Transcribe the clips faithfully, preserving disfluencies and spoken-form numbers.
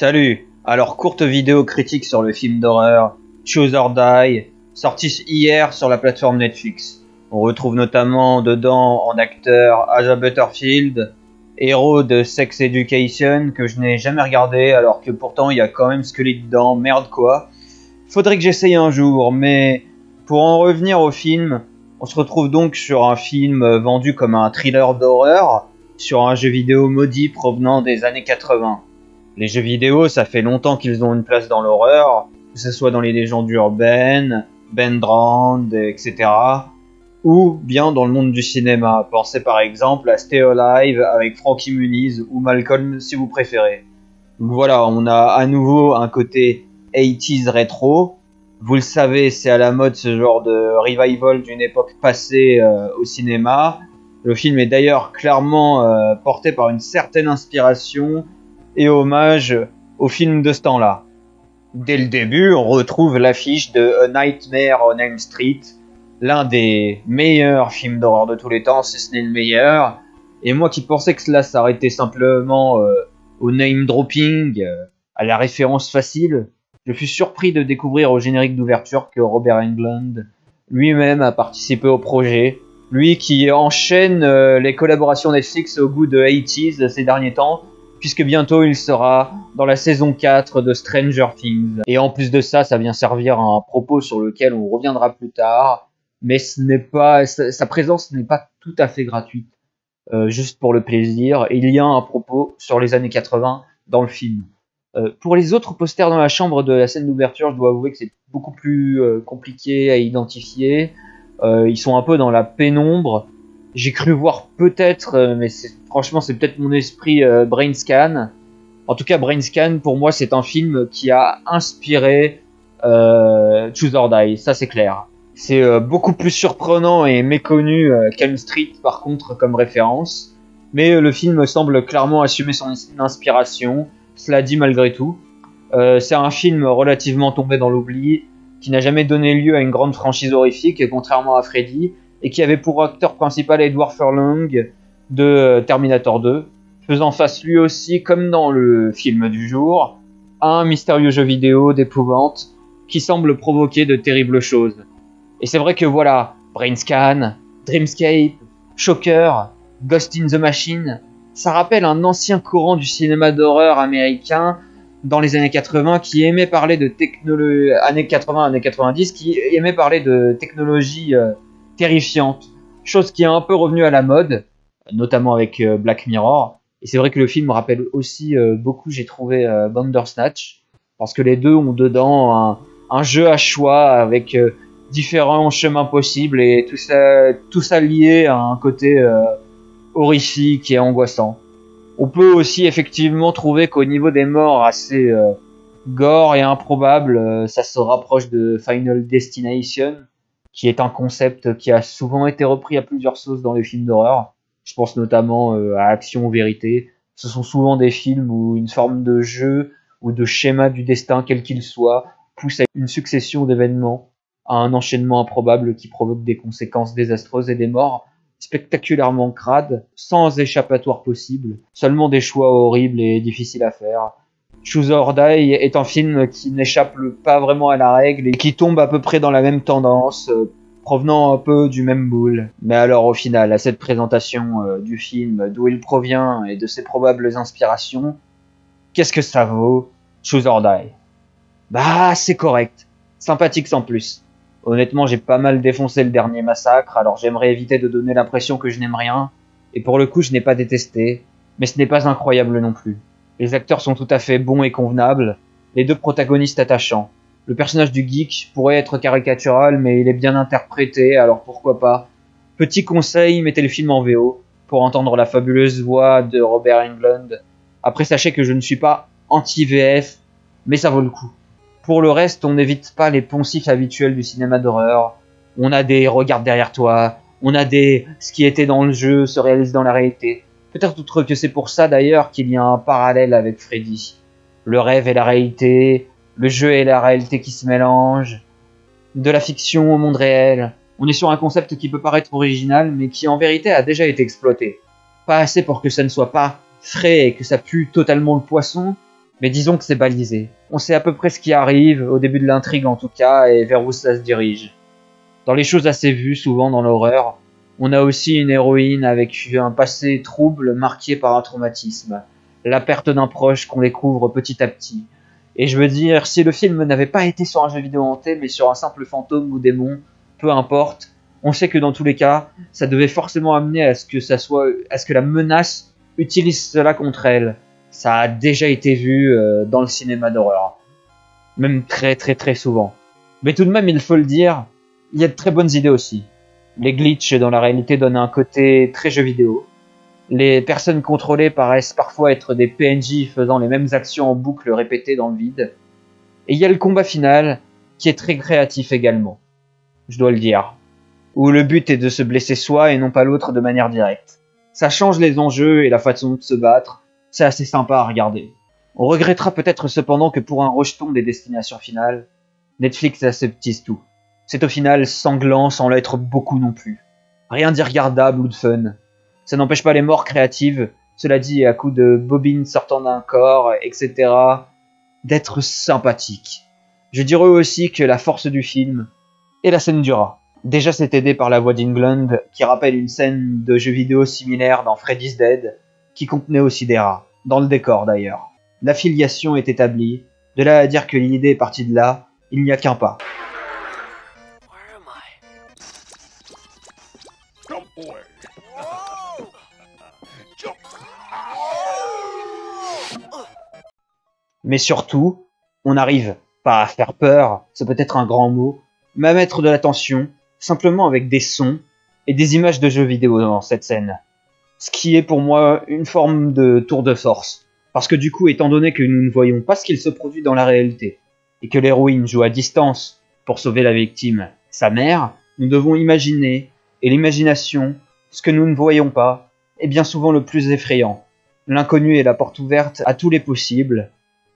Salut. Alors, courte vidéo critique sur le film d'horreur Choose or Die, sorti hier sur la plateforme Netflix. On retrouve notamment dedans en acteur Asa Butterfield, héros de Sex Education que je n'ai jamais regardé alors que pourtant il y a quand même Scully dedans, merde quoi. Faudrait que j'essaye un jour, mais pour en revenir au film, on se retrouve donc sur un film vendu comme un thriller d'horreur, sur un jeu vidéo maudit provenant des années quatre-vingts. Les jeux vidéo, ça fait longtemps qu'ils ont une place dans l'horreur, que ce soit dans les légendes urbaines, Ben Drowned, et cetera, ou bien dans le monde du cinéma. Pensez par exemple à Stay Alive avec Frankie Muniz ou Malcolm si vous préférez. Donc voilà, on a à nouveau un côté eighties rétro. Vous le savez, c'est à la mode ce genre de revival d'une époque passée euh, au cinéma. Le film est d'ailleurs clairement euh, porté par une certaine inspiration et hommage au film de ce temps-là. Dès le début, on retrouve l'affiche de A Nightmare on Elm Street, l'un des meilleurs films d'horreur de tous les temps, si ce n'est le meilleur. Et moi qui pensais que cela s'arrêtait simplement euh, au name dropping, euh, à la référence facile, je fus surpris de découvrir au générique d'ouverture que Robert Englund lui-même a participé au projet. Lui qui enchaîne euh, les collaborations Netflix au goût de eighties ces derniers temps, puisque bientôt il sera dans la saison quatre de Stranger Things. Et en plus de ça, ça vient servir à un propos sur lequel on reviendra plus tard, mais ce n'est pas, sa présence n'est pas tout à fait gratuite, euh, juste pour le plaisir. Il y a un propos sur les années quatre-vingts dans le film. Euh, pour les autres posters dans la chambre de la scène d'ouverture, je dois avouer que c'est beaucoup plus euh, compliqué à identifier. Euh, ils sont un peu dans la pénombre. J'ai cru voir peut-être, euh, mais c'est, franchement c'est peut-être mon esprit euh, brain scan. En tout cas, Brain Scan, pour moi, c'est un film qui a inspiré euh, Choose or Die, ça c'est clair. C'est euh, beaucoup plus surprenant et méconnu euh, qu'Elm Street, par contre, comme référence. Mais euh, le film semble clairement assumer son inspiration, cela dit malgré tout. Euh, c'est un film relativement tombé dans l'oubli, qui n'a jamais donné lieu à une grande franchise horrifique, contrairement à Freddy, et qui avait pour acteur principal Edward Furlong de Terminator deux, faisant face lui aussi, comme dans le film du jour, à un mystérieux jeu vidéo d'épouvante qui semble provoquer de terribles choses. Et c'est vrai que voilà, Brain Scan, Dreamscape, Shocker, Ghost in the Machine, ça rappelle un ancien courant du cinéma d'horreur américain dans les années quatre-vingts qui aimait parler de technologie, années quatre-vingts, années quatre-vingt-dix, qui aimait parler de technologie euh, terrifiante, chose qui est un peu revenue à la mode, notamment avec euh, Black Mirror. Et c'est vrai que le film me rappelle aussi euh, beaucoup, j'ai trouvé euh, Bandersnatch, parce que les deux ont dedans un, un jeu à choix avec euh, différents chemins possibles et tout ça, tout ça lié à un côté euh, horrifique et angoissant. On peut aussi effectivement trouver qu'au niveau des morts assez euh, gore et improbable, euh, ça se rapproche de Final Destination, qui est un concept qui a souvent été repris à plusieurs sauces dans les films d'horreur. Je pense notamment euh, à Action ou Vérité. Ce sont souvent des films où une forme de jeu ou de schéma du destin, quel qu'il soit, pousse à une succession d'événements, à un enchaînement improbable qui provoque des conséquences désastreuses et des morts spectaculairement crades, sans échappatoire possible, seulement des choix horribles et difficiles à faire. Choose or Die est un film qui n'échappe pas vraiment à la règle et qui tombe à peu près dans la même tendance, euh, provenant un peu du même moule. Mais alors au final, à cette présentation euh, du film, d'où il provient et de ses probables inspirations, qu'est-ce que ça vaut, Choose or Die? Bah c'est correct, sympathique sans plus. Honnêtement, j'ai pas mal défoncé le dernier Massacre, alors j'aimerais éviter de donner l'impression que je n'aime rien. Et pour le coup, je n'ai pas détesté, mais ce n'est pas incroyable non plus. Les acteurs sont tout à fait bons et convenables, les deux protagonistes attachants. Le personnage du geek pourrait être caricatural, mais il est bien interprété, alors pourquoi pas. Petit conseil, mettez le film en V O, pour entendre la fabuleuse voix de Robert Englund. Après, sachez que je ne suis pas anti-V F, mais ça vaut le coup. Pour le reste, on n'évite pas les poncifs habituels du cinéma d'horreur. On a des regarde derrière toi, on a des ce qui était dans le jeu se réalise dans la réalité. Peut-être que c'est pour ça d'ailleurs qu'il y a un parallèle avec Freddy. Le rêve et la réalité, le jeu et la réalité qui se mélangent, de la fiction au monde réel. On est sur un concept qui peut paraître original, mais qui en vérité a déjà été exploité. Pas assez pour que ça ne soit pas frais et que ça pue totalement le poisson, Mais disons que c'est balisé. On sait à peu près ce qui arrive, au début de l'intrigue en tout cas, et vers où ça se dirige. Dans les choses assez vues, souvent dans l'horreur, on a aussi une héroïne avec un passé trouble marqué par un traumatisme, la perte d'un proche qu'on découvre petit à petit. Et je veux dire, si le film n'avait pas été sur un jeu vidéo hanté, mais sur un simple fantôme ou démon, peu importe, on sait que dans tous les cas, ça devait forcément amener à ce que ça soit, à ce que la menace utilise cela contre elle. Ça a déjà été vu euh, dans le cinéma d'horreur. Même très très très souvent. Mais tout de même, il faut le dire, il y a de très bonnes idées aussi. Les glitches dans la réalité donnent un côté très jeu vidéo. Les personnes contrôlées paraissent parfois être des P N J faisant les mêmes actions en boucle répétées dans le vide. Et il y a le combat final, qui est très créatif également. Je dois le dire. Où le but est de se blesser soi et non pas l'autre de manière directe. Ça change les enjeux et la façon de se battre. C'est assez sympa à regarder. On regrettera peut-être cependant que pour un rejeton des destinations finales, Netflix aseptise tout. C'est au final sanglant sans l'être beaucoup non plus. Rien d'irregardable ou de fun. Ça n'empêche pas les morts créatives, cela dit à coups de bobines sortant d'un corps, et cetera, d'être sympathiques. Je dirais aussi que la force du film est la scène du rat. Déjà c'est aidé par la voix d'England, qui rappelle une scène de jeu vidéo similaire dans Freddy's Dead, qui contenait aussi des rats, dans le décor d'ailleurs. L'affiliation est établie, de là à dire que l'idée est partie de là, il n'y a qu'un pas. Mais surtout, on arrive, pas à faire peur, c'est peut-être un grand mot, mais à mettre de l'attention, simplement avec des sons et des images de jeux vidéo dans cette scène. Ce qui est pour moi une forme de tour de force. Parce que du coup, étant donné que nous ne voyons pas ce qu'il se produit dans la réalité, et que l'héroïne joue à distance pour sauver la victime, sa mère, nous devons imaginer, et l'imagination, ce que nous ne voyons pas, est bien souvent le plus effrayant. L'inconnu est la porte ouverte à tous les possibles,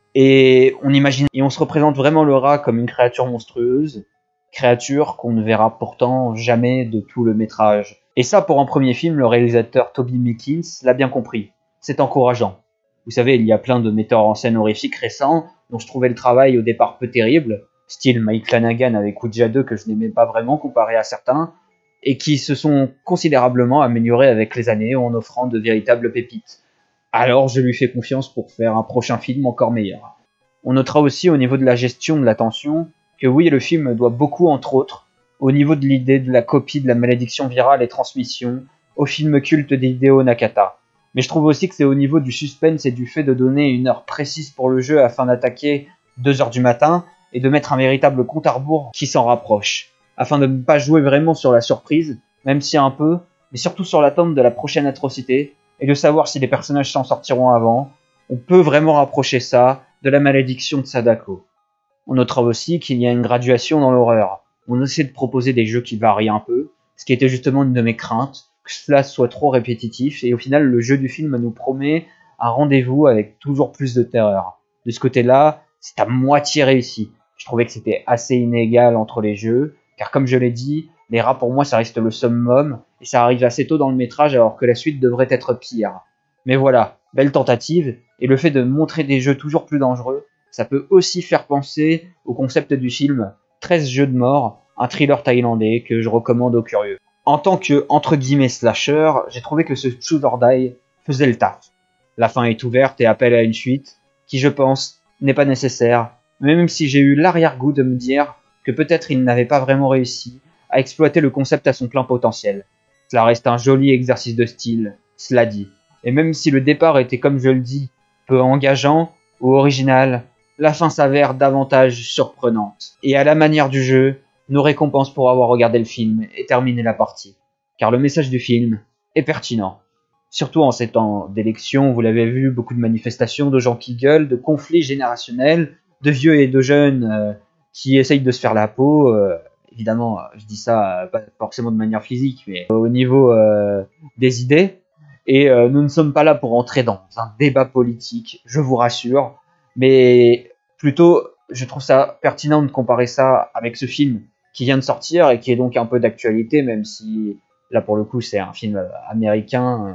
et on imagine, et on se représente vraiment le rat comme une créature monstrueuse, créature qu'on ne verra pourtant jamais de tout le métrage. Et ça, pour un premier film, le réalisateur Toby Meekins l'a bien compris. C'est encourageant. Vous savez, il y a plein de metteurs en scène horrifiques récents, dont je trouvais le travail au départ peu terrible, style Mike Flanagan avec Ouija deux que je n'aimais pas vraiment comparé à certains, et qui se sont considérablement améliorés avec les années en offrant de véritables pépites. Alors je lui fais confiance pour faire un prochain film encore meilleur. On notera aussi au niveau de la gestion de l'attention que oui, le film doit beaucoup, entre autres, au niveau de l'idée de la copie de la malédiction virale et transmission, au film culte d'Hideo Nakata. Mais je trouve aussi que c'est au niveau du suspense et du fait de donner une heure précise pour le jeu afin d'attaquer deux heures du matin et de mettre un véritable compte à rebours qui s'en rapproche, afin de ne pas jouer vraiment sur la surprise, même si un peu, mais surtout sur l'attente de la prochaine atrocité, et de savoir si les personnages s'en sortiront avant. On peut vraiment rapprocher ça de la malédiction de Sadako. On notera aussi qu'il y a une graduation dans l'horreur. On essaie de proposer des jeux qui varient un peu, ce qui était justement une de mes craintes, que cela soit trop répétitif, et au final le jeu du film nous promet un rendez-vous avec toujours plus de terreur. De ce côté-là, c'est à moitié réussi. Je trouvais que c'était assez inégal entre les jeux, car comme je l'ai dit, les rats pour moi ça reste le summum, et ça arrive assez tôt dans le métrage alors que la suite devrait être pire. Mais voilà, belle tentative, et le fait de montrer des jeux toujours plus dangereux, ça peut aussi faire penser au concept du film treize jeux de mort, un thriller thaïlandais que je recommande aux curieux. En tant que entre guillemets slasher, j'ai trouvé que ce Choose or Die faisait le taf. La fin est ouverte et appelle à une suite, qui je pense n'est pas nécessaire, même si j'ai eu l'arrière-goût de me dire que peut-être il n'avait pas vraiment réussi à exploiter le concept à son plein potentiel. Cela reste un joli exercice de style, cela dit. Et même si le départ était, comme je le dis, peu engageant ou original, la fin s'avère davantage surprenante. Et à la manière du jeu, nous récompense pour avoir regardé le film et terminé la partie. Car le message du film est pertinent. Surtout en ces temps d'élections, vous l'avez vu, beaucoup de manifestations, de gens qui gueulent, de conflits générationnels, de vieux et de jeunes euh, qui essayent de se faire la peau. Euh, évidemment, je dis ça euh, pas forcément de manière physique, mais au niveau euh, des idées. Et euh, nous ne sommes pas là pour entrer dans un débat politique, je vous rassure. Mais plutôt, je trouve ça pertinent de comparer ça avec ce film qui vient de sortir et qui est donc un peu d'actualité, même si là pour le coup c'est un film américain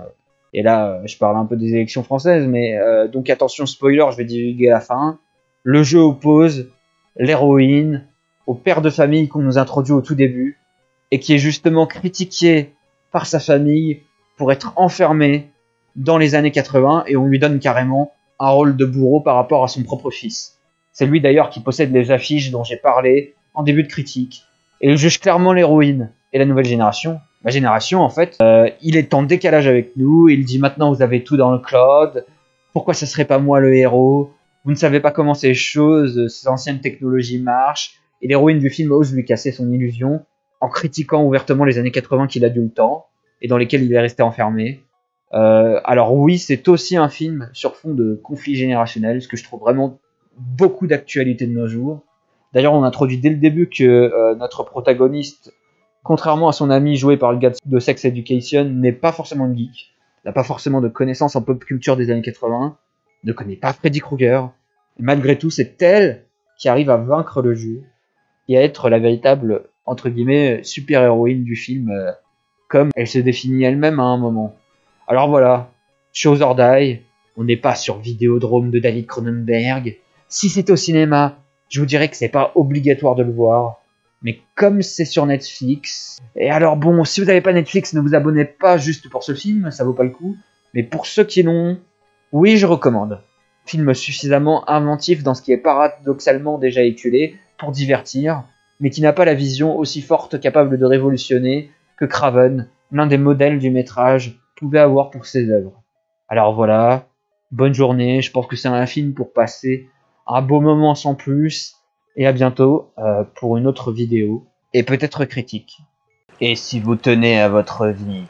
Et là, euh, je parle un peu des élections françaises, mais euh, donc attention spoiler, je vais divulguer la fin. Le jeu oppose l'héroïne au père de famille qu'on nous introduit au tout début, et qui est justement critiqué par sa famille pour être enfermé dans les années quatre-vingts, et on lui donne carrément un rôle de bourreau par rapport à son propre fils. C'est lui d'ailleurs qui possède les affiches dont j'ai parlé en début de critique, et il juge clairement l'héroïne et la nouvelle génération. Ma génération, en fait, euh, il est en décalage avec nous, il dit maintenant vous avez tout dans le cloud, pourquoi ça serait pas moi le héros, vous ne savez pas comment ces choses, ces anciennes technologies marchent, et l'héroïne du film ose lui casser son illusion en critiquant ouvertement les années quatre-vingts qu'il a dû le temps, et dans lesquelles il est resté enfermé. Euh, alors oui, c'est aussi un film sur fond de conflit générationnel, ce que je trouve vraiment beaucoup d'actualité de nos jours. D'ailleurs, on introduit dès le début que euh, notre protagoniste, contrairement à son ami joué par le gars de Sex Education, n'est pas forcément une geek, n'a pas forcément de connaissances en pop culture des années quatre-vingts, ne connaît pas Freddy Krueger, et malgré tout, c'est elle qui arrive à vaincre le jeu et à être la véritable, entre guillemets, super-héroïne du film, euh, comme elle se définit elle-même à un moment. Alors voilà, Choose or Die, on n'est pas sur Vidéodrome de David Cronenberg. Si c'est au cinéma, je vous dirais que c'est pas obligatoire de le voir. Mais comme c'est sur Netflix, et alors bon, si vous n'avez pas Netflix, ne vous abonnez pas juste pour ce film, ça vaut pas le coup. Mais pour ceux qui l'ont, oui, je recommande. Film suffisamment inventif dans ce qui est paradoxalement déjà éculé pour divertir, mais qui n'a pas la vision aussi forte capable de révolutionner que Craven, l'un des modèles du métrage, pouvait avoir pour ses œuvres. Alors voilà, bonne journée, je pense que c'est un film pour passer un beau moment sans plus, et à bientôt euh, pour une autre vidéo, et peut-être critique. Et si vous tenez à votre vie,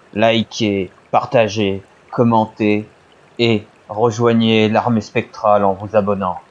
likez, partagez, commentez, et rejoignez l'armée spectrale en vous abonnant.